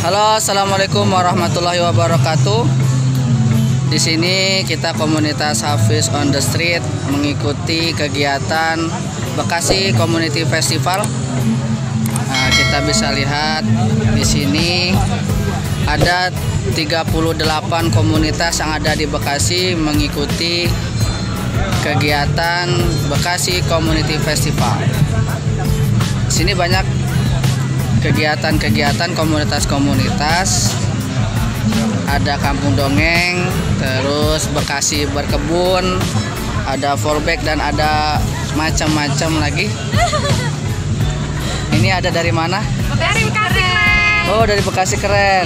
Halo, assalamualaikum warahmatullahi wabarakatuh. Di sini kita komunitas Hafiz on the Street mengikuti kegiatan Bekasi Community Festival. Nah, kita bisa lihat di sini ada 38 komunitas yang ada di Bekasi mengikuti kegiatan Bekasi Community Festival. Di sini banyak kegiatan-kegiatan komunitas-komunitas, ada kampung dongeng, terus Bekasi berkebun, ada fallback dan ada macam-macam lagi. Ini ada dari mana? Dari Bekasi Keren. Oh, dari Bekasi Keren.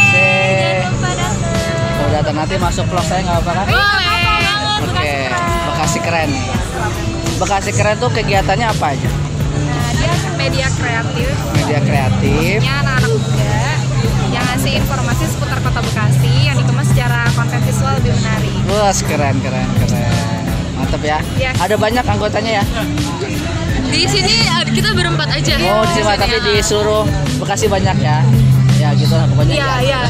Kalau datang nanti masuk vlog saya nggak apa-apa kan? Oke, Bekasi Keren. Bekasi Keren tuh kegiatannya apa aja? Dia media kreatif. Media kreatif. Nya anak-anak muda yang ngasih informasi seputar kota Bekasi yang dikemas secara konten visual lebih menarik. Wah, keren. Mantap ya. Yes. Ada banyak anggotanya ya? Di sini kita berempat aja. Oh, di sini tapi di seluruh Bekasi banyak ya. Ya gitu lah pokoknya. Iya.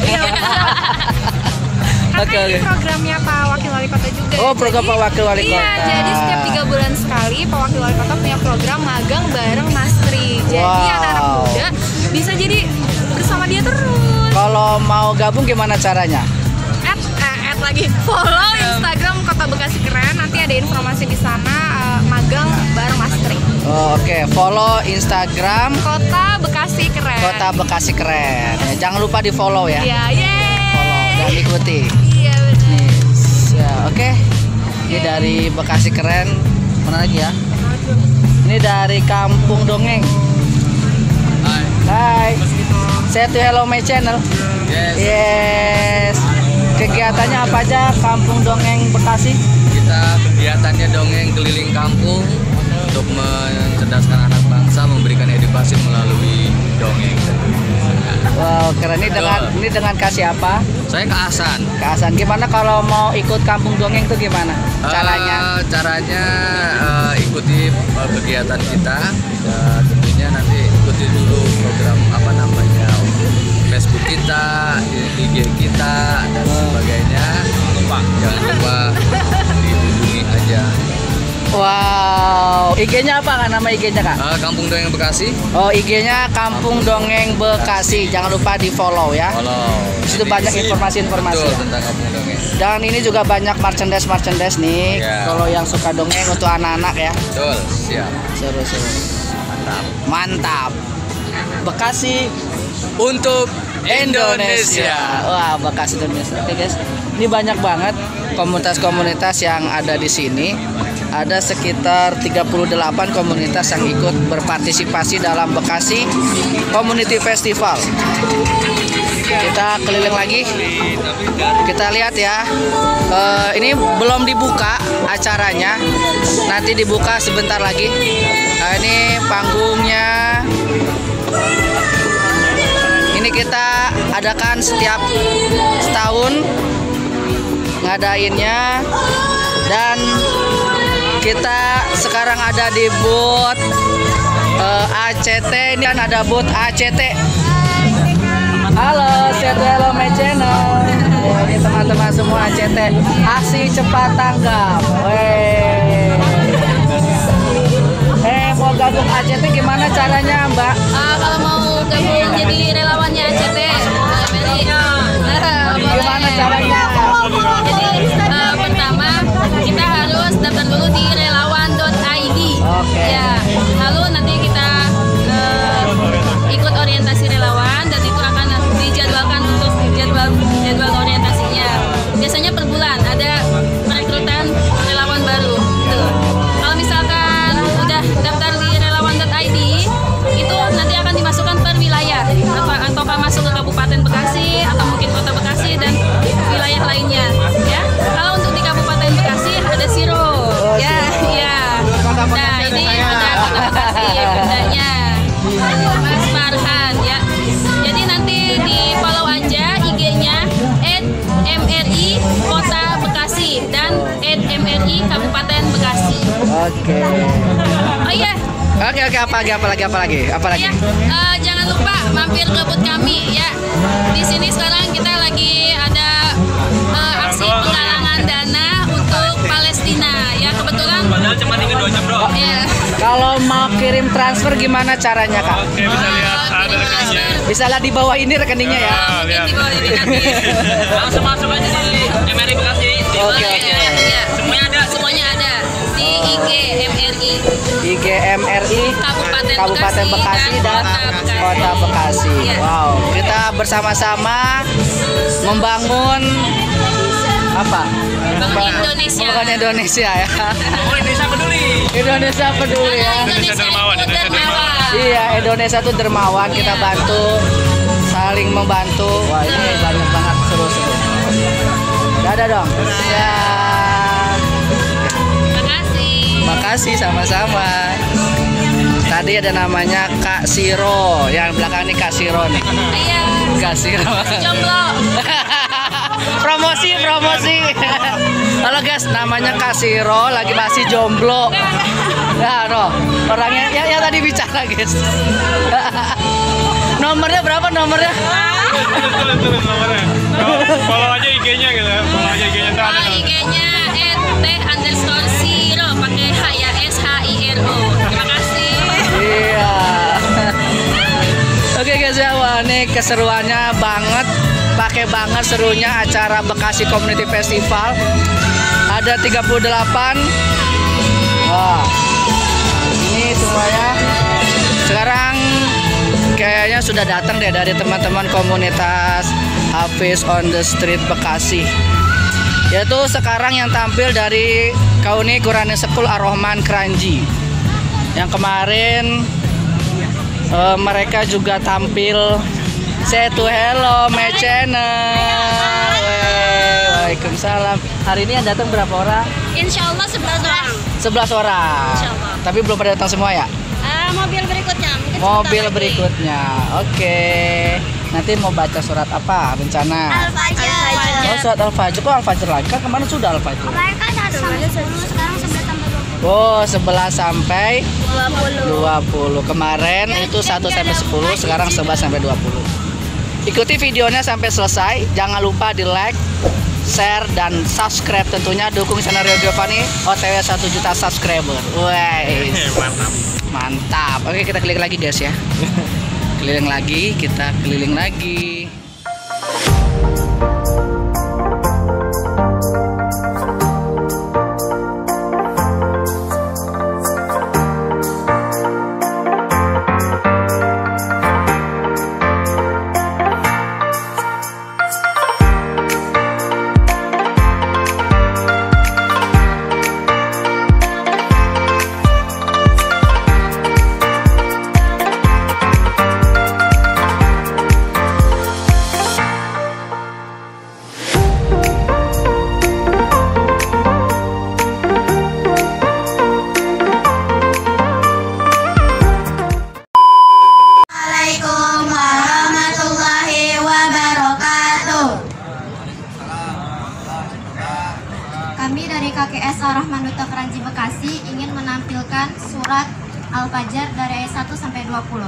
Oke. Programnya Pak Wakil Wali Kota juga. Oh, program Pak Wakil Wali Kota. Iya, jadi setiap 3 bulan sekali Pak Wakil Wali Kota punya program magang bareng Mas Tri. Jadi anak-anak muda bisa jadi bersama dia terus. Kalau mau gabung gimana caranya? Add lagi, follow Instagram Kota Bekasi Keren. Nanti ada informasi di sana magang bareng Mas Tri. Oh, Oke. Follow Instagram Kota Bekasi Keren. Kota Bekasi Keren. Ya, jangan lupa di follow ya. Iya, Follow dan ikuti. Iya benar. Nih, ya, oke. Ini dari Bekasi Keren. Mana lagi ya? Ini dari Kampung Dongeng. Hai. Say to hello my channel. Yes. Kegiatannya apa aja Kampung Dongeng Bekasi? Kita kegiatannya dongeng keliling kampung untuk mencerdaskan anak bangsa, memberikan edukasi melalui dongeng. Wow, keren. Ini dengan kasih apa? Saya ke Asan. Keasan. Gimana kalau mau ikut Kampung Dongeng tuh gimana? Caranya? Caranya ikuti kegiatan kita. Tentunya nanti ikuti dulu program Facebook kita, IG kita dan sebagainya. Jangan lupa dihubungi aja. Wow, IG-nya apa kan nama IG-nya Kak? Kampung Dongeng Bekasi. Oh, IG-nya Kampung Dongeng Bekasi. Jangan lupa di follow ya. Di situ banyak informasi-informasi ya. Tentang Kampung Dongeng. Dan ini juga banyak merchandise nih. Yeah. Kalau yang suka dongeng untuk anak-anak ya. Betul, siap. Seru. Mantap. Bekasi Untuk Indonesia. Wah, Bekasi Indonesia. Oke guys, ini banyak banget komunitas-komunitas yang ada di sini. Ada sekitar 38 komunitas yang ikut berpartisipasi dalam Bekasi Community Festival. Kita keliling lagi. Kita lihat ya. Ini belum dibuka acaranya. Nanti dibuka sebentar lagi. Nah, ini panggungnya. Ini kita adakan setiap setahun ngadainnya, dan kita sekarang ada di booth ACT. Ini kan ada booth ACT. Halo, hello my channel. Ini teman-teman semua ACT. Aksi cepat tanggap. Mau gabung ACT gimana caranya, Mbak? Kalau mau gabung jadi relawannya ACT, Gimana caranya? Jadi pertama kita harus daftar dulu di relawan.id. Oke. Ya, lalu nanti kita ikut orientasi relawan dan itu akan dijadwalkan untuk jadwal orientasinya. Biasanya per bulan ada perekrutan relawan baru. Tuh. Kalau misalkan udah daftar di relawan.id, itu nanti akan dimasukkan per wilayah, ataukah masuk ke Kabupaten Bekasi atau mungkin Kota Bekasi dan wilayah lainnya. Ya, kalau untuk di Kabupaten Bekasi ada Siro. Ya. Nah, ini ada Kota Bekasi bundanya Mas Farhan ya. Jadi nanti di follow aja IG-nya @MRI Kota Bekasi dan @MRI Kabupaten Bekasi. Oke. Oh iya. Oke, apa lagi? Ya, jangan lupa mampir ke booth kami ya. Di sini sekarang kita lagi ada aksi penggalangan dana untuk Palestina ya, kebetulan. Padahal cuma tinggal 2 jam doang. Ya. Kalau mau kirim transfer gimana caranya, Kak? Oke, bisa lihat ada rekeningnya. Bisa lah di bawah ini rekeningnya ya. Mungkin di bawah ini nanti. Langsung masuk aja di MRI Bekasi. Oke. Ya. Semuanya ada. Semuanya ada di IG MRI IG MRI Kabupaten Bekasi dan Kota Bekasi. Ya. Wow, kita bersama-sama membangun apa? Indonesia. Membangun Indonesia ya. Oh, Indonesia peduli. Indonesia peduli ya. Indonesia dermawan, itu Indonesia dermawan. Iya, Indonesia tuh dermawan, kita bantu, saling membantu. Wah, ini banyak banget seru-seru. Dadah dong. Ya. Makasih sama-sama. Tadi ada namanya Kak Siro, yang belakang ini Kak Siro nih. Iya. Kak Siro. Jomblo. promosi. Halo guys, namanya Kak Siro, lagi masih jomblo. Nah, no, orangnya yang tadi bicara guys. Nomornya berapa nomornya? Tulis nomornya. Follow aja IG-nya gitu ya. Follow aja IG-nya tuh ada. IG-nya @t_siro pakai H ya, SHIRO. Terima kasih. Iya. Oke guys ya, wah ini keseruannya banget, pakai banget serunya acara Bekasi Community Festival. Ada 38. Wah, ini semuanya sekarang kayaknya sudah datang deh dari teman-teman komunitas Hafiz on the Street Bekasi. Yaitu sekarang yang tampil dari Kauni Quranic School Ar-Rahman Kranji. Yang kemarin mereka juga tampil. Say to hello my channel. Waalaikumsalam. Hari ini yang datang berapa orang? Insya Allah 11 orang. 11 orang. Insya Allah. Tapi belum pada datang semua ya? Mobil berikutnya. Mobil berikutnya. Oke. Nanti mau baca surat apa rencana? Al-Fajr. Oh, surat Al-Fajr. Kok Al-Fajr lagi? Kan kemarin sudah Al-Fajr. Kemarin kan 10, sekarang 11 tambah 20. Oh, 11 sampai 20. 20. Kemarin itu 1 sampai 10, sekarang 11 sampai 20. Ikuti videonya sampai selesai. Jangan lupa di like, share, dan subscribe tentunya. Dukung channel Rio Giovanni OTW 1 juta subscriber. Wih, mantap. Oke, kita keliling lagi guys ya. Keliling lagi, kita keliling lagi. Kami dari KKS Ar-Rahman Kranji Bekasi ingin menampilkan surat Al-Fajr dari ayat 1 sampai 20.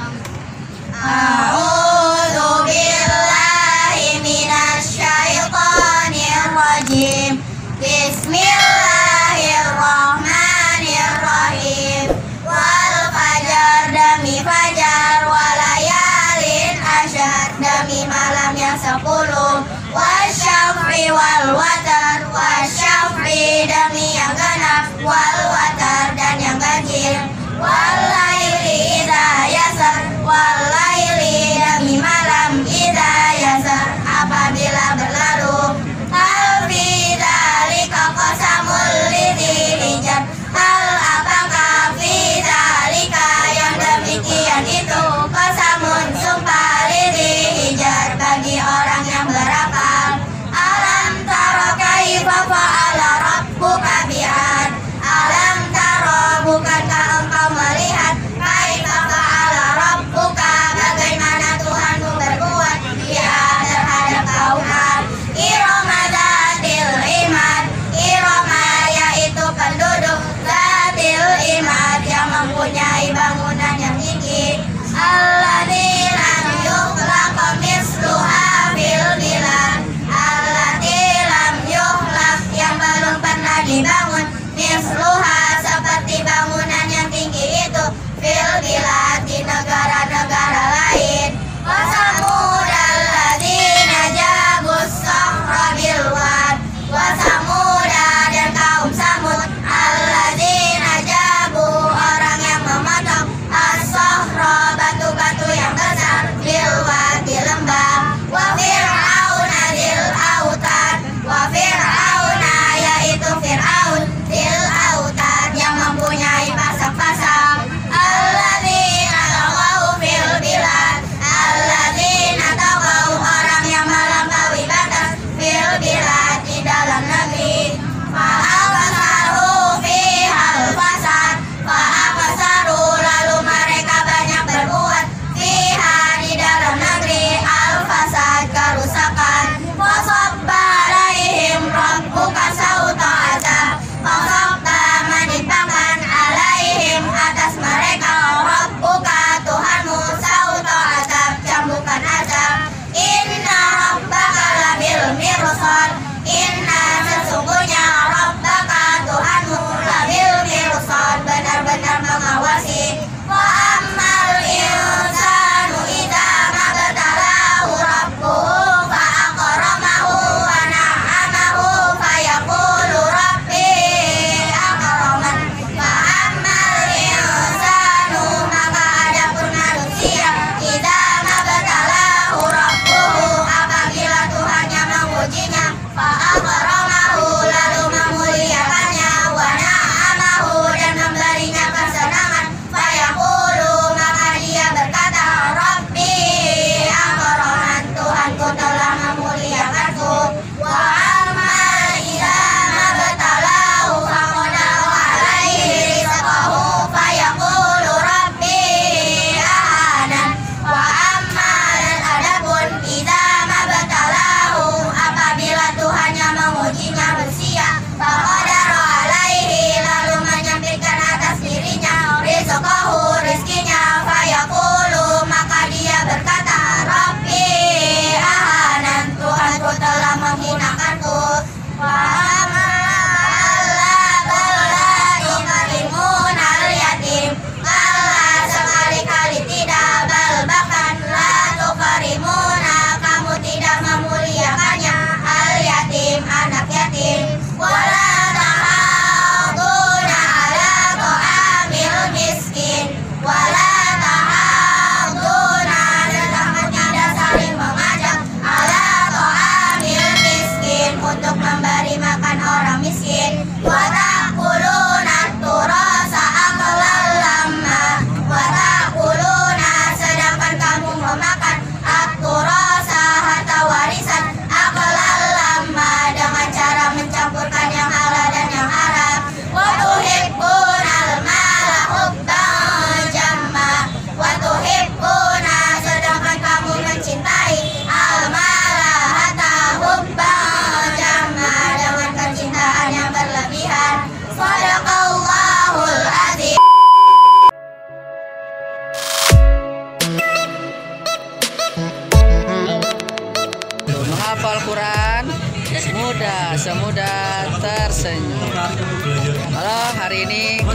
A'udzu billahi minasyaitonir rajim. Bismillahirrahmanirrahim. Wal fajar demi fajar, walayalin asyar demi malam yang 10. Wasyafri wal watar, wasyafri demi yang genap, wal watar dan yang ganjil, walaili idza yasar, walaili demi malam idza yasar apabila berlalu. Hal fi dzalika qasamul lidzi hijar, hal apakah fi dzalika yang demikian itu qasamun sumpah lidzi hijar bagi orang yang berakal. Alam tara kaifa fa'ala rabbuka bi'ad, alam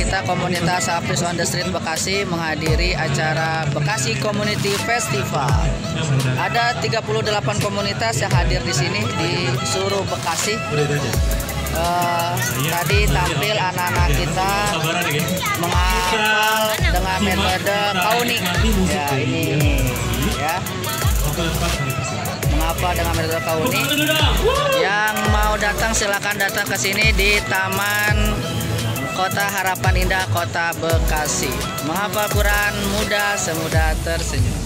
kita komunitas Hafiz on the Street Bekasi menghadiri acara Bekasi Community Festival. Ada 38 komunitas yang hadir di sini di seluruh Bekasi. Tadi tampil anak-anak kita menghafal dengan metode kaunik. Ya, ini ya. Menghafal dengan metode kaunik. Yang mau datang silakan datang ke sini di Taman Kota Harapan Indah, Kota Bekasi. Menghafal Quran mudah semudah tersenyum.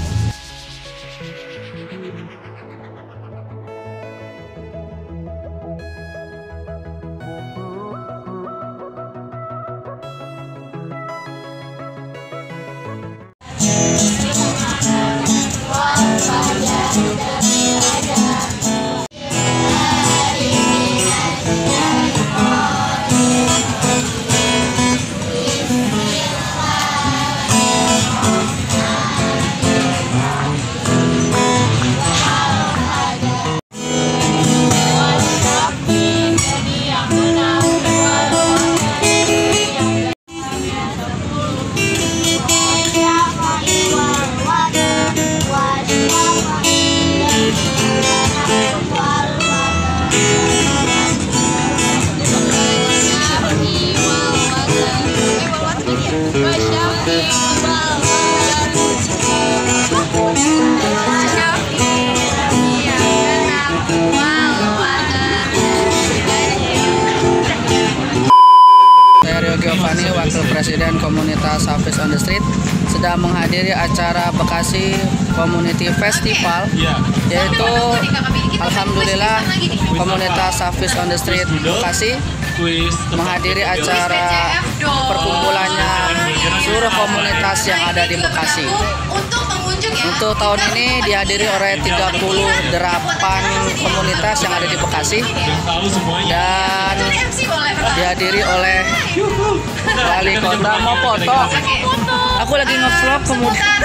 Giovanni, Wakil Presiden Komunitas Hafiz on the Street, sedang menghadiri acara Bekasi Community Festival, yaitu alhamdulillah komunitas Hafiz on the Street Bekasi menghadiri acara perkumpulannya seluruh komunitas yang ada di Bekasi. Untuk tahun ini dihadiri oleh 38 komunitas yang ada di Bekasi dan dihadiri oleh wali kota. Mau foto? Aku lagi nge-vlog kemudian.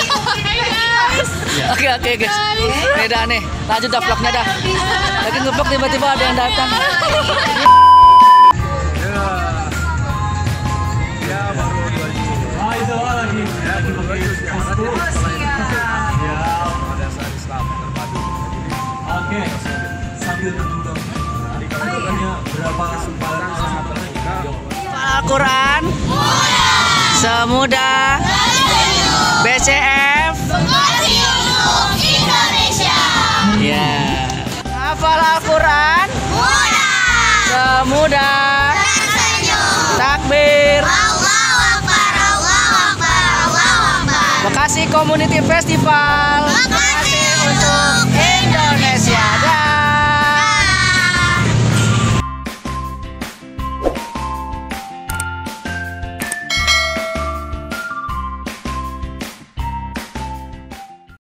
Oke guys. Nih dah nih, lanjut dah vlognya dah. Lagi nge-vlog tiba-tiba ada yang datang. Oke, sambil menunggu berapa Al-Quran semudah BCF Indonesia. Ya. Hafal Al-Quran semudah takbir. Bekasi Community Festival. Bekasi untuk Indonesia.